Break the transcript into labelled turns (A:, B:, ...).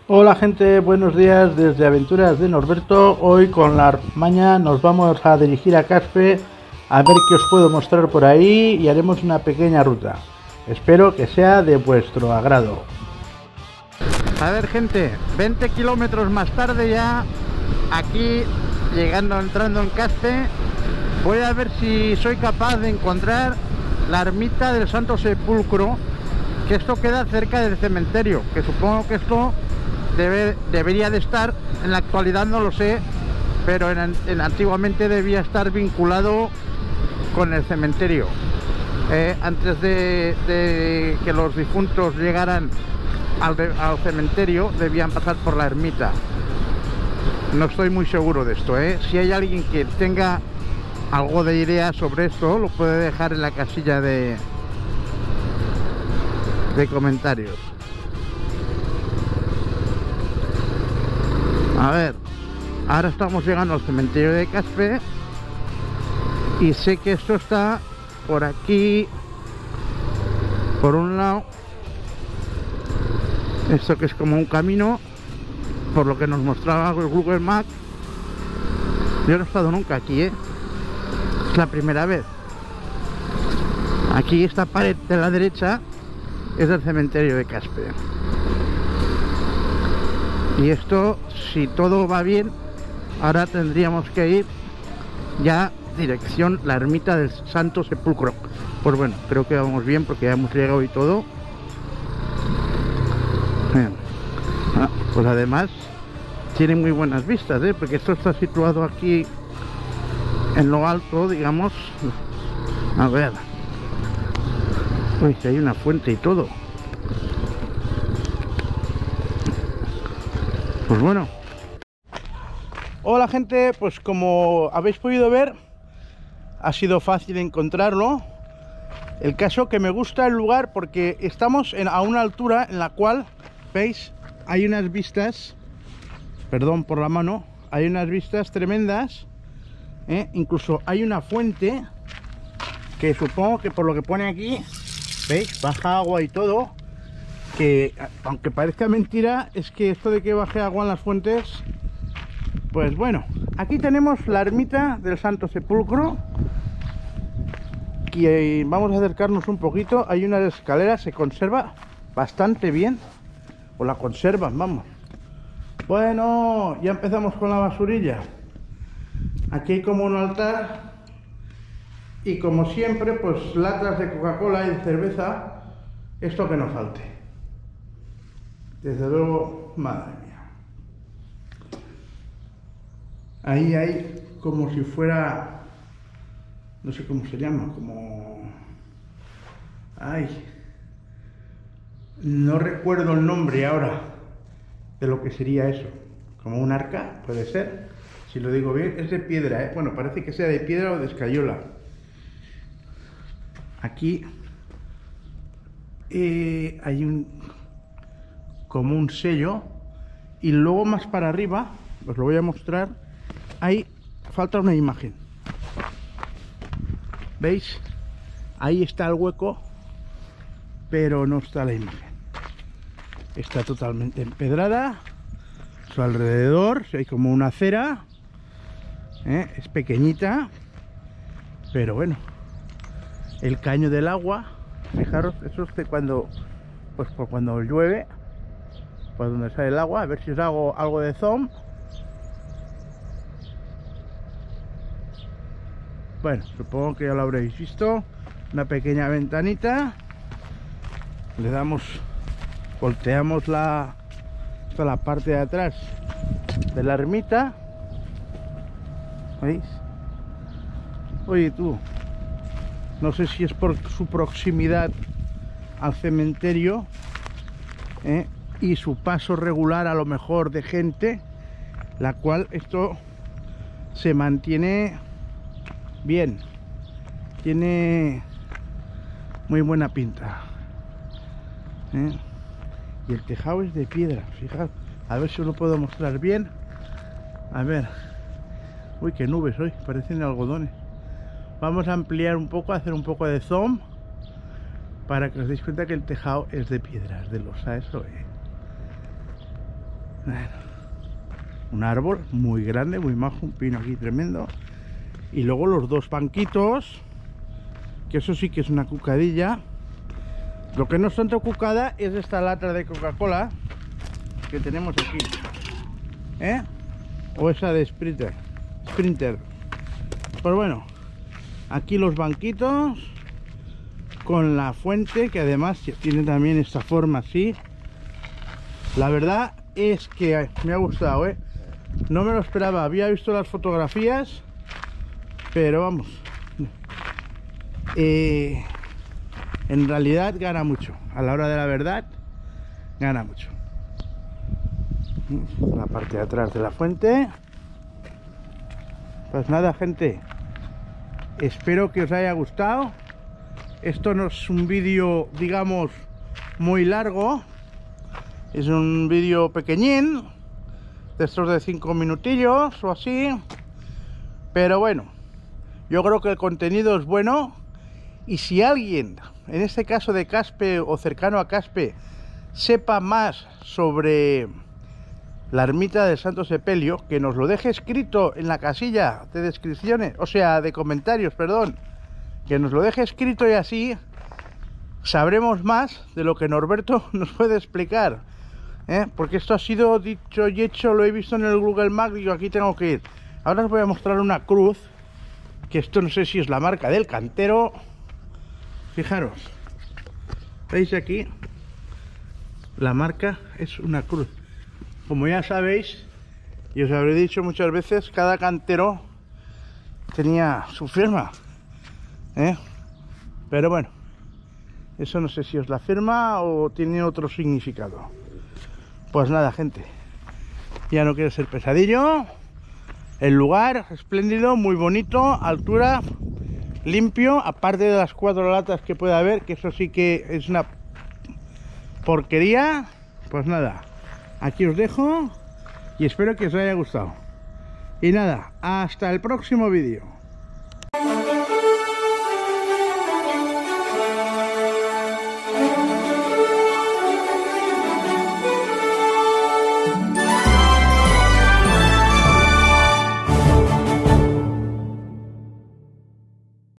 A: Hola gente, buenos días desde Aventuras de Norberto. Hoy con la Armaña nos vamos a dirigir a Caspe a ver qué os puedo mostrar por ahí y haremos una pequeña ruta. Espero que sea de vuestro agrado. A ver gente, 20 kilómetros más tarde ya, aquí entrando en Caspe, voy a ver si soy capaz de encontrar la ermita del Santo Sepulcro, que esto queda cerca del cementerio, que supongo que esto debería de estar, en la actualidad no lo sé, pero antiguamente debía estar vinculado con el cementerio. Antes de que los difuntos llegaran al cementerio, debían pasar por la ermita. No estoy muy seguro de esto, Si hay alguien que tenga algo de idea sobre esto, lo puede dejar en la casilla de comentarios. A ver, ahora estamos llegando al cementerio de Caspe y sé que esto está por aquí, por un lado, esto que es como un camino, por lo que nos mostraba el Google Maps. Yo no he estado nunca aquí, es la primera vez. Aquí esta pared de la derecha es el cementerio de Caspe. Y esto, si todo va bien, ahora tendríamos que ir ya dirección la ermita del Santo Sepulcro. Pues bueno, creo que vamos bien porque ya hemos llegado y todo. Pues además tiene muy buenas vistas, porque esto está situado aquí en lo alto, digamos. A ver, uy, hay una fuente y todo. Pues bueno. Hola gente, pues como habéis podido ver, ha sido fácil encontrarlo. El caso que me gusta el lugar porque estamos a una altura en la cual, veis, hay unas vistas, perdón por la mano, hay unas vistas tremendas, incluso hay una fuente que supongo que por lo que pone aquí, veis, baja agua y todo. Que aunque parezca mentira, es que esto de que baje agua en las fuentes, pues bueno, aquí tenemos la ermita del Santo Sepulcro y vamos a acercarnos un poquito. Hay unas escaleras, se conserva bastante bien, o la conservan, vamos. Bueno, ya empezamos con la basurilla. Aquí hay como un altar y como siempre, pues latas de Coca-Cola y de cerveza, esto que no falte. Desde luego, madre mía. Ahí hay como si fuera, no sé cómo se llama, como... Ay, no recuerdo el nombre ahora de lo que sería eso. Como un arca, puede ser. Si lo digo bien, es de piedra, Bueno, parece que sea de piedra o de escayola. Aquí hay como un sello, y luego más para arriba, os lo voy a mostrar, ahí falta una imagen. ¿Veis? Ahí está el hueco, pero no está la imagen. Está totalmente empedrada, su alrededor hay como una acera, es pequeñita, pero bueno, el caño del agua, fijaros, eso es que cuando, pues por cuando llueve, por donde sale el agua, a ver si os hago algo de zoom. Bueno, supongo que ya lo habréis visto. Una pequeña ventanita. Le damos, volteamos la parte de atrás de la ermita. ¿Veis? Oye tú, no sé si es por su proximidad al cementerio, y su paso regular a lo mejor de gente, la cual esto se mantiene bien, tiene muy buena pinta, y el tejado es de piedra, fijaos, a ver si os lo puedo mostrar bien. A ver, uy, qué nubes hoy, parecen algodones. Vamos a ampliar un poco, hacer un poco de zoom para que os deis cuenta que el tejado es de piedra, es de losa, eso Bueno, un árbol muy grande, muy majo, un pino aquí tremendo. Y luego los dos banquitos, que eso sí que es una cucadilla. Lo que no es tanto cucada es esta lata de Coca-Cola que tenemos aquí, o esa de Sprinter. Pues bueno, aquí los banquitos con la fuente, que además tiene también esta forma así. La verdad es que me ha gustado, no me lo esperaba. Había visto las fotografías, pero vamos, en realidad gana mucho. A la hora de la verdad, gana mucho. La parte de atrás de la fuente. Pues nada, gente, espero que os haya gustado. Esto no es un vídeo, digamos, muy largo. Es un vídeo pequeñín, de estos de 5 minutillos o así. Pero bueno, yo creo que el contenido es bueno. Y si alguien, en este caso de Caspe o cercano a Caspe, sepa más sobre la ermita del Santo Sepelio, que nos lo deje escrito en la casilla de descripciones, o sea, de comentarios, perdón, que nos lo deje escrito y así sabremos más de lo que Norberto nos puede explicar, porque esto ha sido dicho y hecho, lo he visto en el Google Maps, digo, aquí tengo que ir. Ahora os voy a mostrar una cruz, que esto no sé si es la marca del cantero. Fijaros, ¿veis aquí? La marca es una cruz. Como ya sabéis, y os habré dicho muchas veces, cada cantero tenía su firma, pero bueno, eso no sé si es la firma o tiene otro significado. Pues nada, gente, ya no quiero ser pesadillo. El lugar espléndido, muy bonito, altura, limpio, aparte de las 4 latas que puede haber, que eso sí que es una porquería. Pues nada, aquí os dejo y espero que os haya gustado. Y nada, hasta el próximo vídeo.